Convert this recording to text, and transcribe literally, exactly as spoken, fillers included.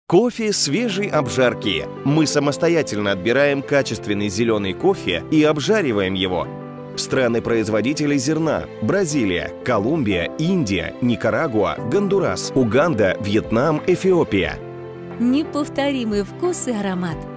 Кофе свежей обжарки. Мы самостоятельно отбираем качественный зеленый кофе и обжариваем его. Страны-производители зерна: Бразилия, Колумбия, Индия, Никарагуа, Гондурас, Уганда, Вьетнам, Эфиопия. Неповторимый вкус и аромат.